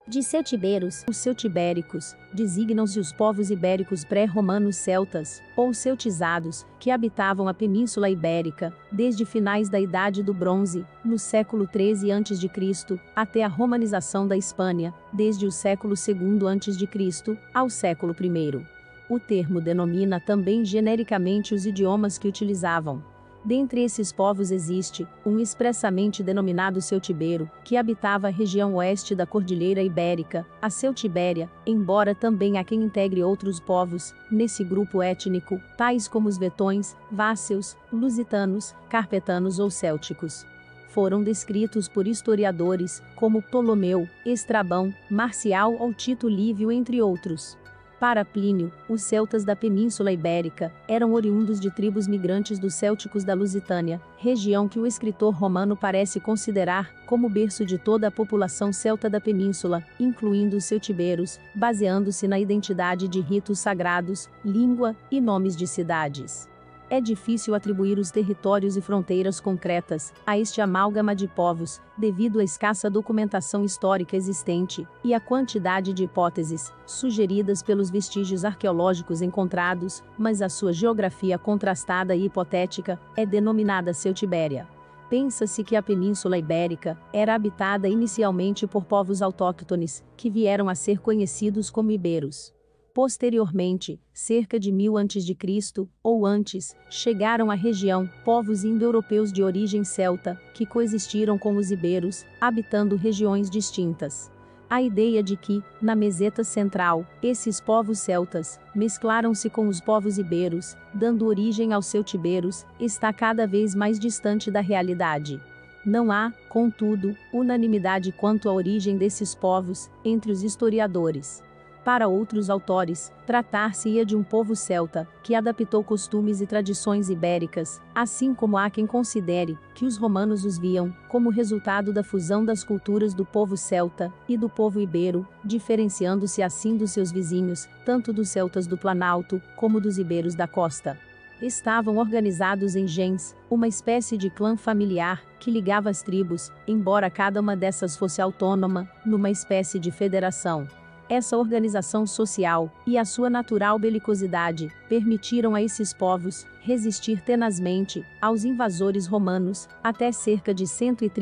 De celtiberos, Os celtibéricos, designam-se os povos ibéricos pré-romanos celtas, ou celtizados, que habitavam a Península Ibérica, desde finais da Idade do Bronze, no século XIII a.C., até a romanização da Hispânia, desde o século II a.C. ao século I. O termo denomina também genericamente os idiomas que utilizavam. Dentre esses povos existe um expressamente denominado celtibero, que habitava a região oeste da Cordilheira Ibérica, a Celtibéria, embora também há quem integre outros povos nesse grupo étnico, tais como os vetões, váceos, lusitanos, carpetanos ou célticos. Foram descritos por historiadores como Ptolomeu, Estrabão, Marcial ou Tito Livio, entre outros. Para Plínio, os celtas da Península Ibérica eram oriundos de tribos migrantes dos célticos da Lusitânia, região que o escritor romano parece considerar como berço de toda a população celta da península, incluindo os celtiberos, baseando-se na identidade de ritos sagrados, língua e nomes de cidades. É difícil atribuir os territórios e fronteiras concretas a este amálgama de povos, devido à escassa documentação histórica existente e à quantidade de hipóteses sugeridas pelos vestígios arqueológicos encontrados, mas a sua geografia contrastada e hipotética é denominada Celtibéria. Pensa-se que a Península Ibérica era habitada inicialmente por povos autóctones, que vieram a ser conhecidos como iberos. Posteriormente, cerca de 1000 a.C., ou antes, chegaram à região povos indo-europeus de origem celta, que coexistiram com os iberos, habitando regiões distintas. A ideia de que, na meseta central, esses povos celtas mesclaram-se com os povos iberos, dando origem aos celtiberos, está cada vez mais distante da realidade. Não há, contudo, unanimidade quanto à origem desses povos entre os historiadores. Para outros autores, tratar-se-ia de um povo celta, que adaptou costumes e tradições ibéricas, assim como há quem considere que os romanos os viam como resultado da fusão das culturas do povo celta e do povo ibero, diferenciando-se assim dos seus vizinhos, tanto dos celtas do Planalto, como dos iberos da costa. Estavam organizados em gens, uma espécie de clã familiar, que ligava as tribos, embora cada uma dessas fosse autônoma, numa espécie de federação. Essa organização social, e a sua natural belicosidade, permitiram a esses povos resistir tenazmente aos invasores romanos, até cerca de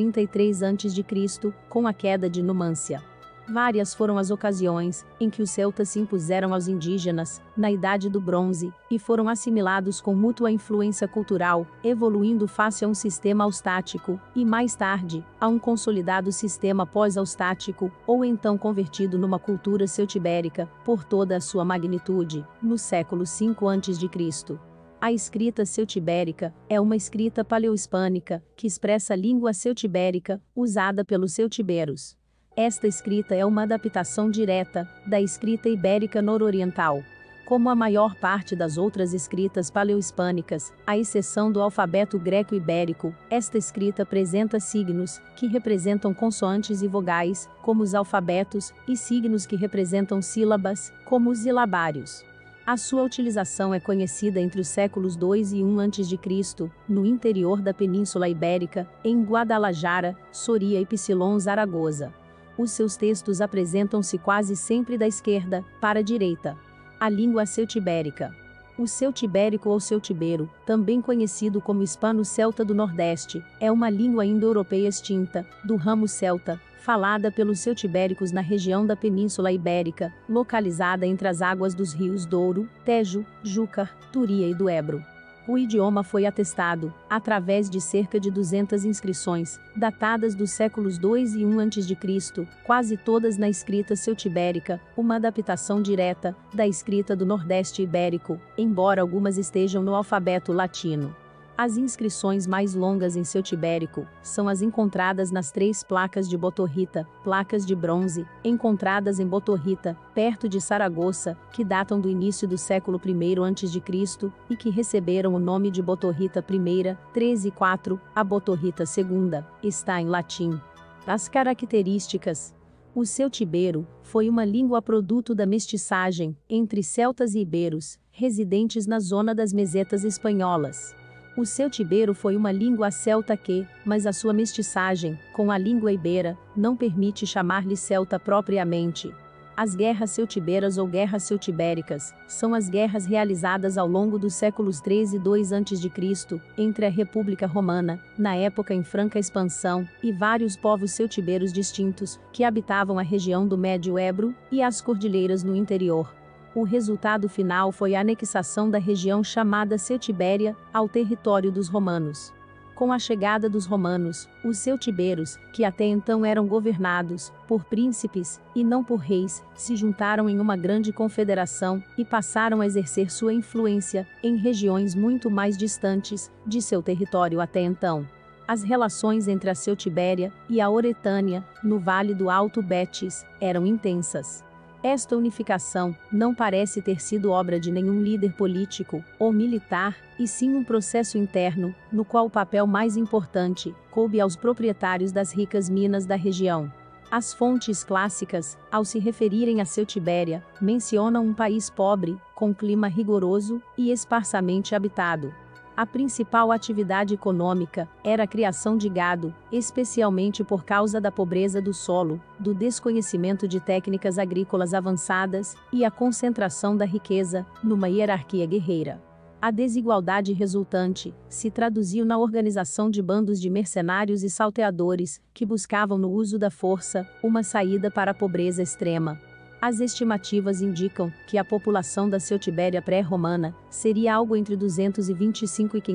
133 a.C., com a queda de Numância. Várias foram as ocasiões em que os celtas se impuseram aos indígenas, na Idade do Bronze, e foram assimilados com mútua influência cultural, evoluindo face a um sistema austático, e mais tarde, a um consolidado sistema pós-austático, ou então convertido numa cultura celtibérica, por toda a sua magnitude, no século V a.C. A escrita celtibérica é uma escrita paleohispânica, que expressa a língua celtibérica, usada pelos celtiberos. Esta escrita é uma adaptação direta da escrita ibérica nororiental. Como a maior parte das outras escritas paleohispânicas, à exceção do alfabeto greco-ibérico, esta escrita apresenta signos que representam consoantes e vogais, como os alfabetos, e signos que representam sílabas, como os silabários. A sua utilização é conhecida entre os séculos II e I a.C., no interior da Península Ibérica, em Guadalajara, Soria e Psilon Zaragoza. Os seus textos apresentam-se quase sempre da esquerda para a direita. A língua celtibérica. O celtibérico ou celtibero, também conhecido como hispano-celta do Nordeste, é uma língua indo-europeia extinta, do ramo celta, falada pelos celtibéricos na região da Península Ibérica, localizada entre as águas dos rios Douro, Tejo, Júcar, Turia e do Ebro. O idioma foi atestado, através de cerca de 200 inscrições, datadas dos séculos II e I a.C., quase todas na escrita celtibérica, uma adaptação direta da escrita do Nordeste Ibérico, embora algumas estejam no alfabeto latino. As inscrições mais longas em celtibérico são as encontradas nas 3 placas de Botorrita, placas de bronze, encontradas em Botorrita, perto de Saragoça, que datam do início do século I a.C. e que receberam o nome de Botorrita I, 13-4, a Botorrita II, está em latim. As características. O celtibero foi uma língua produto da mestiçagem entre celtas e iberos, residentes na zona das mesetas espanholas. O celtibero foi uma língua celta que, mas a sua mestiçagem, com a língua ibera, não permite chamar-lhe celta propriamente. As guerras celtiberas ou guerras celtibéricas são as guerras realizadas ao longo dos séculos 3 e 2 a.C., entre a República Romana, na época em franca expansão, e vários povos celtiberos distintos, que habitavam a região do Médio Ebro e as cordilheiras no interior. O resultado final foi a anexação da região chamada Celtibéria ao território dos romanos. Com a chegada dos romanos, os celtiberos, que até então eram governados por príncipes e não por reis, se juntaram em uma grande confederação e passaram a exercer sua influência em regiões muito mais distantes de seu território até então. As relações entre a Celtibéria e a Oretânia, no Vale do Alto Betis, eram intensas. Esta unificação não parece ter sido obra de nenhum líder político ou militar, e sim um processo interno, no qual o papel mais importante coube aos proprietários das ricas minas da região. As fontes clássicas, ao se referirem à Celtibéria, mencionam um país pobre, com clima rigoroso e esparsamente habitado. A principal atividade econômica era a criação de gado, especialmente por causa da pobreza do solo, do desconhecimento de técnicas agrícolas avançadas e a concentração da riqueza numa hierarquia guerreira. A desigualdade resultante se traduziu na organização de bandos de mercenários e salteadores, que buscavam no uso da força uma saída para a pobreza extrema. As estimativas indicam que a população da Celtibéria pré-romana seria algo entre 225 e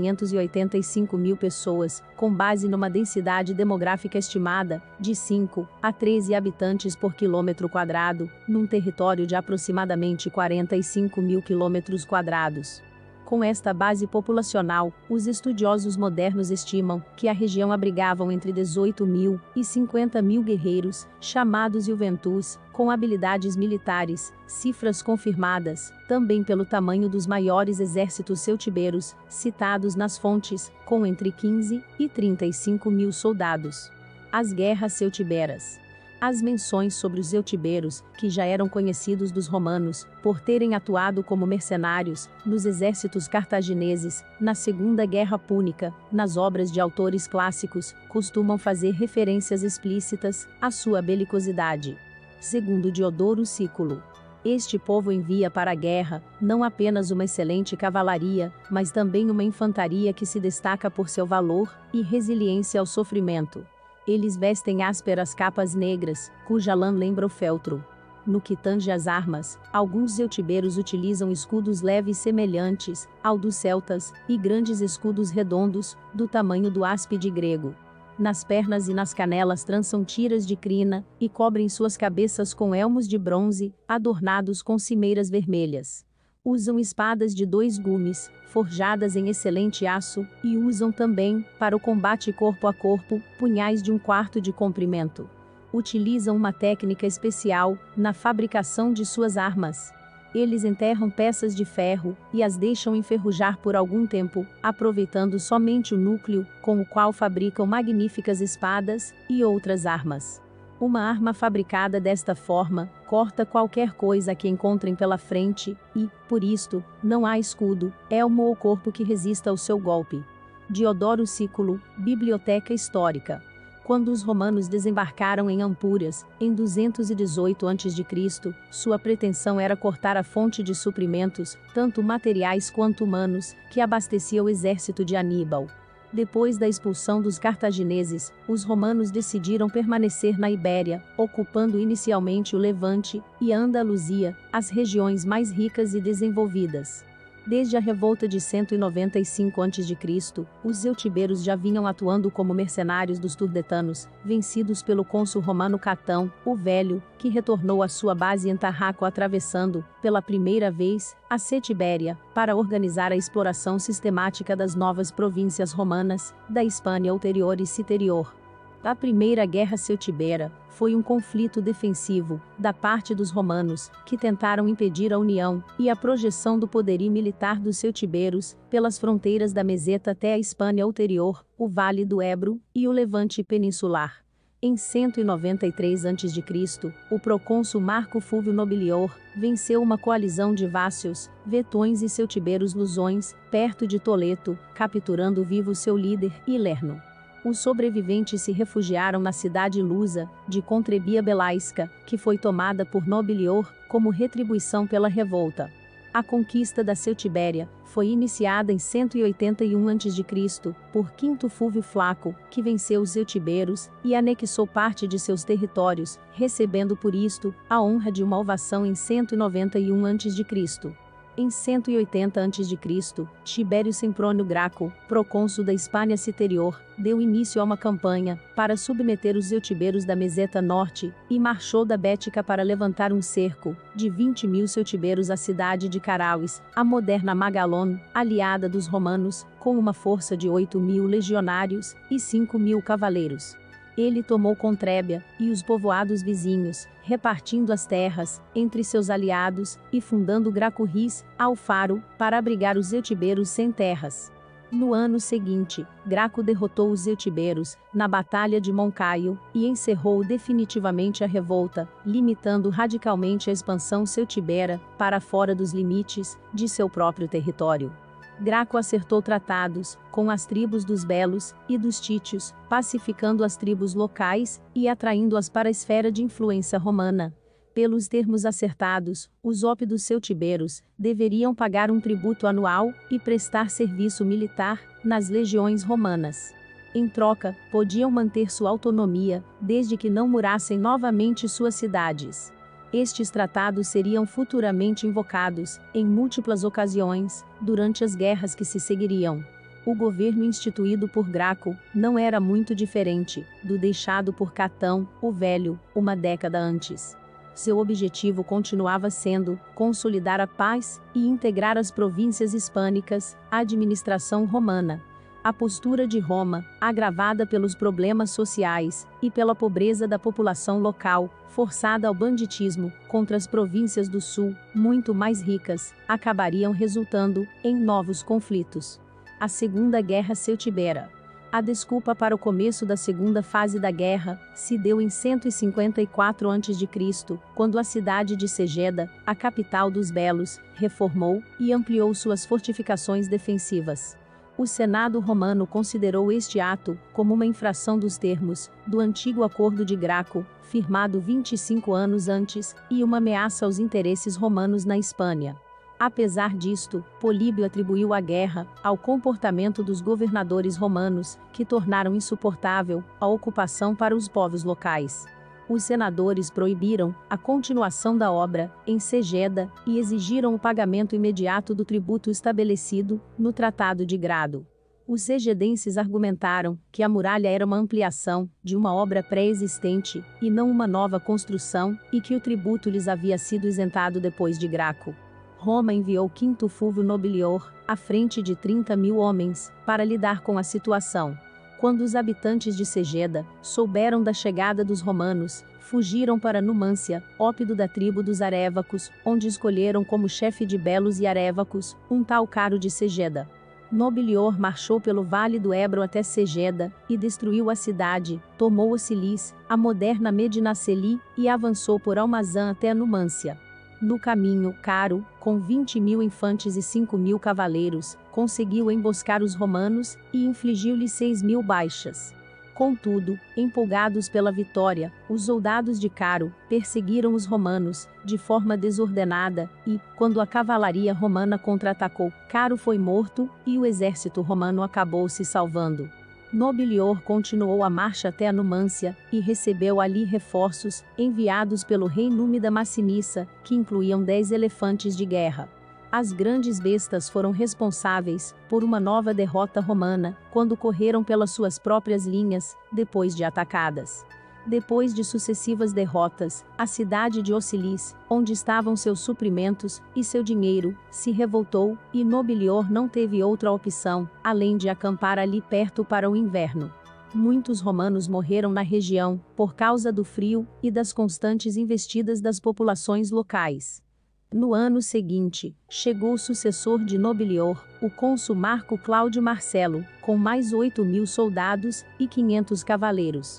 585 mil pessoas, com base numa densidade demográfica estimada de 5 a 13 habitantes por quilômetro quadrado, num território de aproximadamente 45 mil quilômetros quadrados. Com esta base populacional, os estudiosos modernos estimam que a região abrigava entre 18 mil e 50 mil guerreiros, chamados Juventus, com habilidades militares, cifras confirmadas, também pelo tamanho dos maiores exércitos celtiberos, citados nas fontes, com entre 15 e 35 mil soldados. As guerras celtiberas. As menções sobre os celtiberos, que já eram conhecidos dos romanos, por terem atuado como mercenários, nos exércitos cartagineses, na Segunda Guerra Púnica, nas obras de autores clássicos, costumam fazer referências explícitas à sua belicosidade. Segundo Diodoro Sículo, este povo envia para a guerra, não apenas uma excelente cavalaria, mas também uma infantaria que se destaca por seu valor e resiliência ao sofrimento. Eles vestem ásperas capas negras, cuja lã lembra o feltro. No que tange às armas, alguns celtiberos utilizam escudos leves semelhantes ao dos celtas, e grandes escudos redondos, do tamanho do áspide grego. Nas pernas e nas canelas trançam tiras de crina, e cobrem suas cabeças com elmos de bronze, adornados com cimeiras vermelhas. Usam espadas de 2 gumes, forjadas em excelente aço, e usam também, para o combate corpo a corpo, punhais de 1/4 de comprimento. Utilizam uma técnica especial na fabricação de suas armas. Eles enterram peças de ferro e as deixam enferrujar por algum tempo, aproveitando somente o núcleo, com o qual fabricam magníficas espadas e outras armas. Uma arma fabricada desta forma, corta qualquer coisa que encontrem pela frente, e, por isto, não há escudo, elmo ou corpo que resista ao seu golpe. Diodoro Sículo, Biblioteca Histórica. Quando os romanos desembarcaram em Ampúrias, em 218 a.C., sua pretensão era cortar a fonte de suprimentos, tanto materiais quanto humanos, que abastecia o exército de Aníbal. Depois da expulsão dos cartagineses, os romanos decidiram permanecer na Ibéria, ocupando inicialmente o Levante e a Andaluzia, as regiões mais ricas e desenvolvidas. Desde a revolta de 195 a.C., os celtiberos já vinham atuando como mercenários dos turdetanos, vencidos pelo cônsul romano Catão, o Velho, que retornou à sua base em Tarraco atravessando, pela primeira vez, a Setibéria, para organizar a exploração sistemática das novas províncias romanas, da Hispânia Ulterior e Citerior. A Primeira Guerra Celtibera foi um conflito defensivo, da parte dos romanos, que tentaram impedir a união e a projeção do poderio militar dos celtiberos, pelas fronteiras da Meseta até a Hispânia Ulterior, o Vale do Ebro e o Levante peninsular. Em 193 a.C., o procônsul Marco Fúvio Nobilior venceu uma coalizão de vácios, vetões e celtiberos lusões, perto de Toledo, capturando vivo seu líder, Ilerno. Os sobreviventes se refugiaram na cidade lusa de Contrebia Belaisca, que foi tomada por Nobilior como retribuição pela revolta. A conquista da Celtibéria foi iniciada em 181 a.C. por Quinto Fúvio Flaco, que venceu os celtiberos e anexou parte de seus territórios, recebendo por isto a honra de uma ovação em 191 a.C. Em 180 a.C., Tibério Semprônio Graco, procônsul da Hispânia Citerior, deu início a uma campanha para submeter os celtiberos da Meseta Norte e marchou da Bética para levantar um cerco de 20.000 celtiberos à cidade de Carauis, a moderna Magalon, aliada dos romanos, com uma força de 8.000 legionários e 5.000 cavaleiros. Ele tomou Contrébia e os povoados vizinhos, repartindo as terras entre seus aliados e fundando Graco-Ris, Alfaro, para abrigar os celtiberos sem terras. No ano seguinte, Graco derrotou os celtiberos na Batalha de Moncaio e encerrou definitivamente a revolta, limitando radicalmente a expansão celtibera para fora dos limites de seu próprio território. Graco acertou tratados com as tribos dos Belos e dos Títios, pacificando as tribos locais e atraindo-as para a esfera de influência romana. Pelos termos acertados, os ópidos celtiberos deveriam pagar um tributo anual e prestar serviço militar nas legiões romanas. Em troca, podiam manter sua autonomia, desde que não murassem novamente suas cidades. Estes tratados seriam futuramente invocados, em múltiplas ocasiões, durante as guerras que se seguiriam. O governo instituído por Graco não era muito diferente do deixado por Catão, o Velho, uma década antes. Seu objetivo continuava sendo consolidar a paz e integrar as províncias hispânicas à administração romana. A postura de Roma, agravada pelos problemas sociais e pela pobreza da população local, forçada ao banditismo contra as províncias do sul, muito mais ricas, acabariam resultando em novos conflitos. A Segunda Guerra Celtibera. A desculpa para o começo da segunda fase da guerra se deu em 154 a.C., quando a cidade de Segeda, a capital dos Belos, reformou e ampliou suas fortificações defensivas. O Senado romano considerou este ato como uma infração dos termos do antigo Acordo de Graco, firmado 25 anos antes, e uma ameaça aos interesses romanos na Hispânia. Apesar disto, Políbio atribuiu a guerra ao comportamento dos governadores romanos, que tornaram insuportável a ocupação para os povos locais. Os senadores proibiram a continuação da obra em Segeda e exigiram o pagamento imediato do tributo estabelecido no Tratado de Grado. Os segedenses argumentaram que a muralha era uma ampliação de uma obra pré-existente e não uma nova construção, e que o tributo lhes havia sido isentado depois de Graco. Roma enviou Quinto Fúvio Nobilior, à frente de 30.000 homens, para lidar com a situação. Quando os habitantes de Segeda souberam da chegada dos romanos, fugiram para Numância, ópido da tribo dos Arévacos, onde escolheram como chefe de Belos e Arévacos um tal Caro de Segeda. Nobilior marchou pelo vale do Ebro até Segeda e destruiu a cidade, tomou Ocilis, a moderna Medinaceli, e avançou por Almazã até Numância. No caminho, Caro, com 20.000 infantes e 5.000 cavaleiros, conseguiu emboscar os romanos e infligiu-lhes 6.000 baixas. Contudo, empolgados pela vitória, os soldados de Caro perseguiram os romanos de forma desordenada e, quando a cavalaria romana contra-atacou, Caro foi morto e o exército romano acabou se salvando. Nobilior continuou a marcha até a Numância e recebeu ali reforços, enviados pelo rei Númida Massinissa, que incluíam 10 elefantes de guerra. As grandes bestas foram responsáveis por uma nova derrota romana, quando correram pelas suas próprias linhas, depois de atacadas. Depois de sucessivas derrotas, a cidade de Ocilis, onde estavam seus suprimentos e seu dinheiro, se revoltou, e Nobilior não teve outra opção, além de acampar ali perto para o inverno. Muitos romanos morreram na região, por causa do frio e das constantes investidas das populações locais. No ano seguinte, chegou o sucessor de Nobilior, o cônsul Marco Cláudio Marcelo, com mais 8.000 soldados e 500 cavaleiros.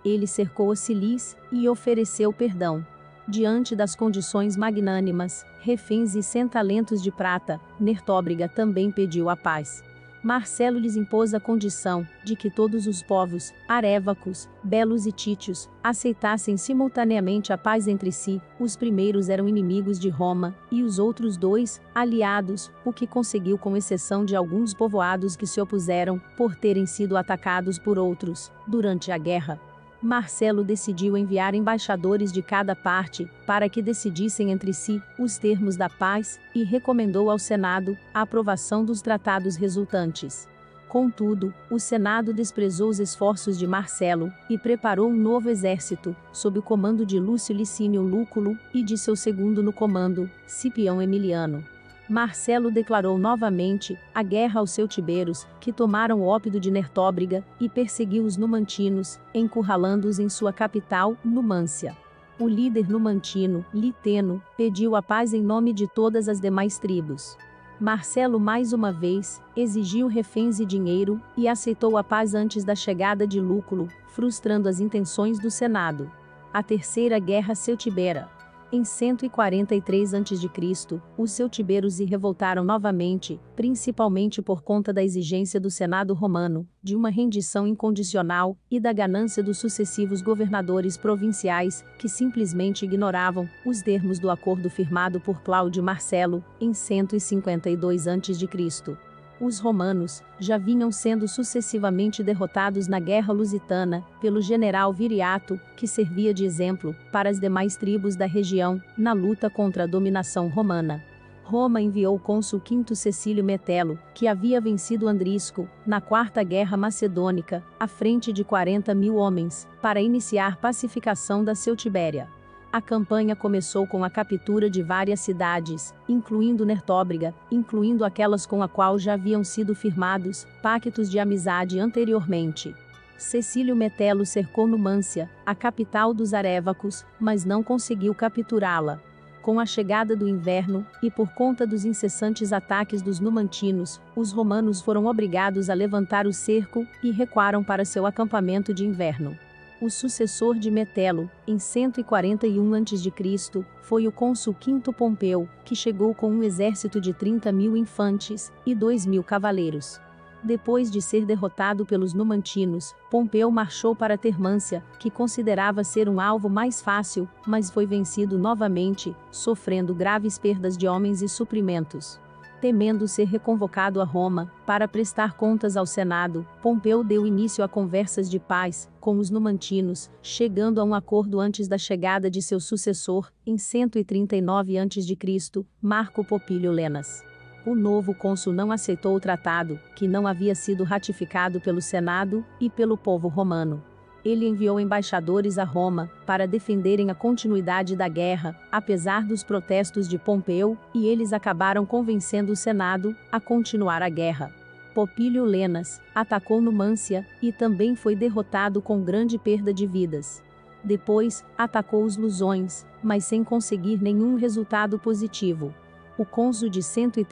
Ele cercou a Cilis e ofereceu perdão. Diante das condições magnânimas, reféns e 100 talentos de prata, Nertóbriga também pediu a paz. Marcelo lhes impôs a condição de que todos os povos, arévacos, belos e títios, aceitassem simultaneamente a paz entre si. Os primeiros eram inimigos de Roma, e os outros dois, aliados, o que conseguiu com exceção de alguns povoados que se opuseram, por terem sido atacados por outros, durante a guerra. Marcelo decidiu enviar embaixadores de cada parte, para que decidissem entre si os termos da paz, e recomendou ao Senado a aprovação dos tratados resultantes. Contudo, o Senado desprezou os esforços de Marcelo, e preparou um novo exército, sob o comando de Lúcio Licínio Lúculo, e de seu segundo no comando, Cipião Emiliano. Marcelo declarou novamente a guerra aos celtiberos, que tomaram Ópido de Nertóbriga, e perseguiu os numantinos, encurralando-os em sua capital, Numância. O líder numantino, Liteno, pediu a paz em nome de todas as demais tribos. Marcelo mais uma vez exigiu reféns e dinheiro, e aceitou a paz antes da chegada de Lúculo, frustrando as intenções do Senado. A Terceira Guerra Celtibera. Em 143 a.C., os celtiberos se revoltaram novamente, principalmente por conta da exigência do Senado romano, de uma rendição incondicional, e da ganância dos sucessivos governadores provinciais, que simplesmente ignoravam os termos do acordo firmado por Cláudio Marcelo, em 152 a.C. Os romanos já vinham sendo sucessivamente derrotados na Guerra Lusitana, pelo general Viriato, que servia de exemplo para as demais tribos da região, na luta contra a dominação romana. Roma enviou o cônsul Quinto Cecílio Metelo, que havia vencido Andrisco, na Quarta Guerra Macedônica, à frente de 40.000 homens, para iniciar pacificação da Celtibéria. A campanha começou com a captura de várias cidades, incluindo Nertóbriga, incluindo aquelas com a qual já haviam sido firmados pactos de amizade anteriormente. Cecílio Metelo cercou Numância, a capital dos arévacos, mas não conseguiu capturá-la. Com a chegada do inverno, e por conta dos incessantes ataques dos numantinos, os romanos foram obrigados a levantar o cerco, e recuaram para seu acampamento de inverno. O sucessor de Metelo, em 141 a.C., foi o cônsul Quinto Pompeu, que chegou com um exército de 30.000 infantes e 2.000 cavaleiros. Depois de ser derrotado pelos numantinos, Pompeu marchou para Termância, que considerava ser um alvo mais fácil, mas foi vencido novamente, sofrendo graves perdas de homens e suprimentos. Temendo ser reconvocado a Roma, para prestar contas ao Senado, Pompeu deu início a conversas de paz com os numantinos, chegando a um acordo antes da chegada de seu sucessor, em 139 a.C., Marco Popílio Lenas. O novo cônsul não aceitou o tratado, que não havia sido ratificado pelo Senado e pelo povo romano. Ele enviou embaixadores a Roma, para defenderem a continuidade da guerra, apesar dos protestos de Pompeu, e eles acabaram convencendo o Senado a continuar a guerra. Popílio Lenas atacou Numância, e também foi derrotado com grande perda de vidas. Depois, atacou os Lusões, mas sem conseguir nenhum resultado positivo. O cônsul de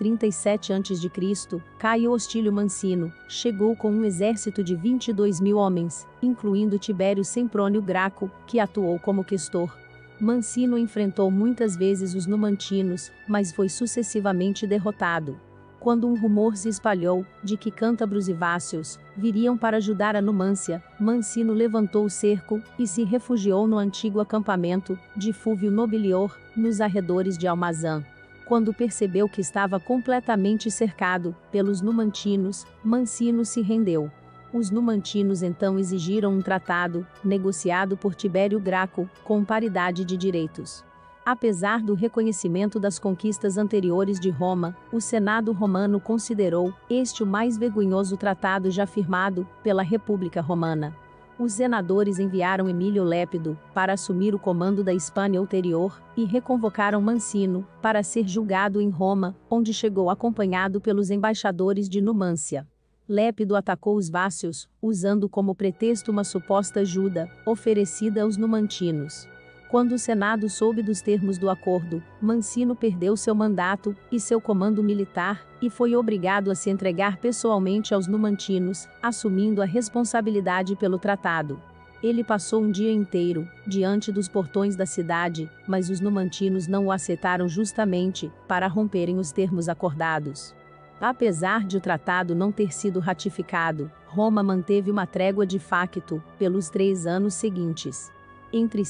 137 a.C., Caio Hostílio Mancino, chegou com um exército de 22.000 homens, incluindo Tibério Semprônio Graco, que atuou como questor. Mancino enfrentou muitas vezes os numantinos, mas foi sucessivamente derrotado. Quando um rumor se espalhou, de que cântabros e vácios viriam para ajudar a Numância, Mancino levantou o cerco, e se refugiou no antigo acampamento de Fúvio Nobilior, nos arredores de Almazã. Quando percebeu que estava completamente cercado pelos numantinos, Mancino se rendeu. Os numantinos então exigiram um tratado, negociado por Tibério Graco, com paridade de direitos. Apesar do reconhecimento das conquistas anteriores de Roma, o Senado romano considerou este o mais vergonhoso tratado já firmado pela República Romana. Os senadores enviaram Emílio Lépido para assumir o comando da Hispânia Ulterior, e reconvocaram Mancino para ser julgado em Roma, onde chegou acompanhado pelos embaixadores de Numância. Lépido atacou os vácios, usando como pretexto uma suposta ajuda oferecida aos numantinos. Quando o Senado soube dos termos do acordo, Mancino perdeu seu mandato e seu comando militar, e foi obrigado a se entregar pessoalmente aos numantinos, assumindo a responsabilidade pelo tratado. Ele passou um dia inteiro diante dos portões da cidade, mas os numantinos não o aceitaram justamente para romperem os termos acordados. Apesar de o tratado não ter sido ratificado, Roma manteve uma trégua de facto pelos 3 anos seguintes. Entre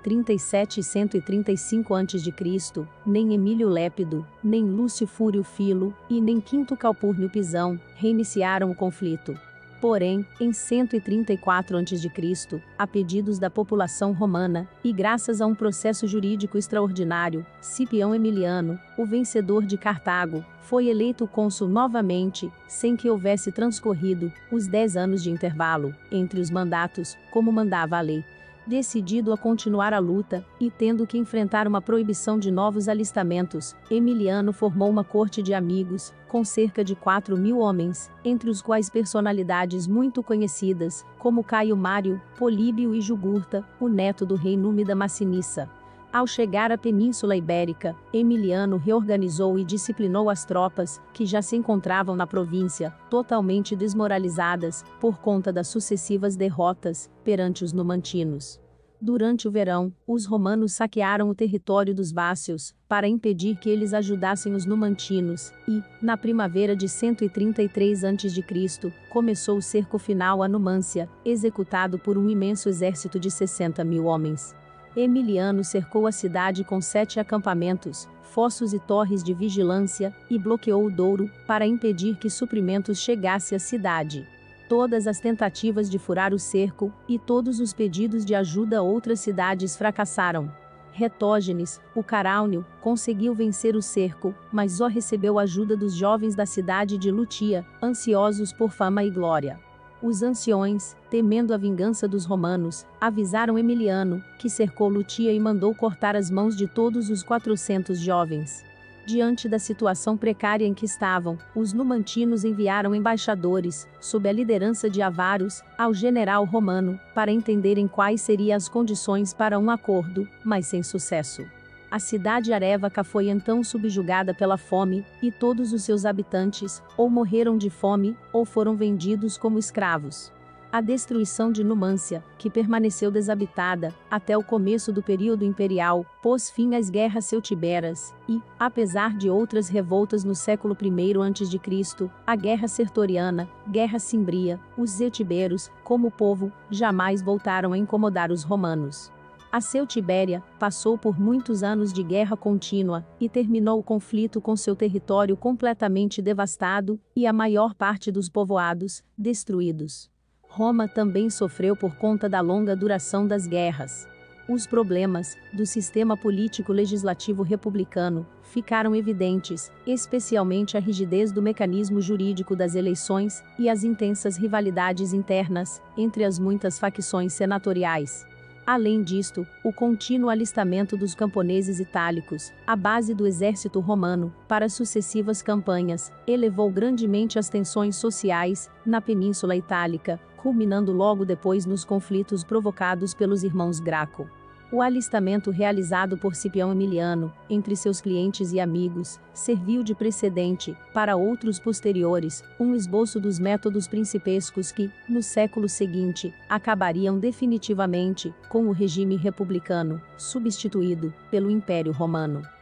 137 e 135 a.C., nem Emílio Lépido, nem Lúcio Fúrio Filo, e nem Quinto Calpurnio Pisão reiniciaram o conflito. Porém, em 134 a.C., a pedidos da população romana, e graças a um processo jurídico extraordinário, Cipião Emiliano, o vencedor de Cartago, foi eleito cônsul novamente, sem que houvesse transcorrido os 10 anos de intervalo entre os mandatos, como mandava a lei. Decidido a continuar a luta, e tendo que enfrentar uma proibição de novos alistamentos, Emiliano formou uma corte de amigos, com cerca de 4.000 homens, entre os quais personalidades muito conhecidas, como Caio Mário, Políbio e Jugurta, o neto do rei Númida Massinissa. Ao chegar à Península Ibérica, Emiliano reorganizou e disciplinou as tropas, que já se encontravam na província, totalmente desmoralizadas, por conta das sucessivas derrotas perante os numantinos. Durante o verão, os romanos saquearam o território dos vácios, para impedir que eles ajudassem os numantinos, e, na primavera de 133 a.C., começou o cerco final à Numância, executado por um imenso exército de 60.000 homens. Emiliano cercou a cidade com 7 acampamentos, fossos e torres de vigilância, e bloqueou o Douro, para impedir que suprimentos chegassem à cidade. Todas as tentativas de furar o cerco, e todos os pedidos de ajuda a outras cidades fracassaram. Retógenes, o Caráunio, conseguiu vencer o cerco, mas só recebeu ajuda dos jovens da cidade de Lutia, ansiosos por fama e glória. Os anciões, temendo a vingança dos romanos, avisaram Emiliano, que cercou Lutia e mandou cortar as mãos de todos os 400 jovens. Diante da situação precária em que estavam, os numantinos enviaram embaixadores, sob a liderança de Avarus, ao general romano, para entenderem quais seriam as condições para um acordo, mas sem sucesso. A cidade arévaca foi então subjugada pela fome, e todos os seus habitantes, ou morreram de fome, ou foram vendidos como escravos. A destruição de Numância, que permaneceu desabitada até o começo do período imperial, pôs fim às guerras celtiberas, e, apesar de outras revoltas no século I a.C., a Guerra Sertoriana, Guerra Cimbria, os celtiberos, como povo, jamais voltaram a incomodar os romanos. A Celtibéria passou por muitos anos de guerra contínua, e terminou o conflito com seu território completamente devastado, e a maior parte dos povoados, destruídos. Roma também sofreu por conta da longa duração das guerras. Os problemas do sistema político-legislativo republicano ficaram evidentes, especialmente a rigidez do mecanismo jurídico das eleições, e as intensas rivalidades internas entre as muitas facções senatoriais. Além disto, o contínuo alistamento dos camponeses itálicos, a base do exército romano, para sucessivas campanhas, elevou grandemente as tensões sociais na Península Itálica, culminando logo depois nos conflitos provocados pelos irmãos Graco. O alistamento realizado por Cipião Emiliano, entre seus clientes e amigos, serviu de precedente, para outros posteriores, um esboço dos métodos principescos que, no século seguinte, acabariam definitivamente com o regime republicano, substituído pelo Império Romano.